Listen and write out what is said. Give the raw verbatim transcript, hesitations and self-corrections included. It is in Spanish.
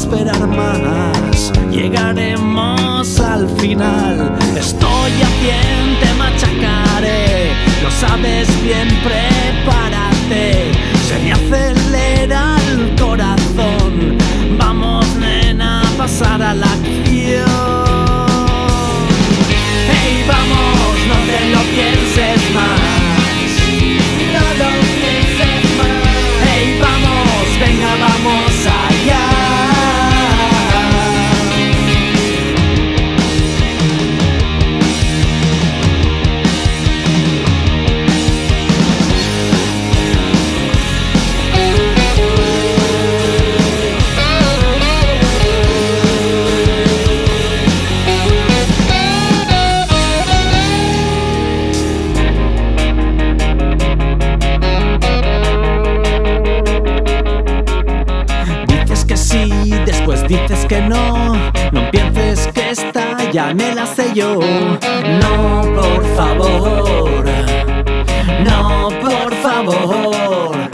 esperar más, llegaremos al final. Estoy a cien, te machacaré, lo sabes bien, prepárate. Se me acelera el corazón, vamos nena a pasar a la acción. Hey, vamos, no te lo pienses más, no lo pienses más. Hey, vamos, venga, vamos allá. Después dices que no, no pienses que esta ya me la sé yo. No, por favor, no, por favor.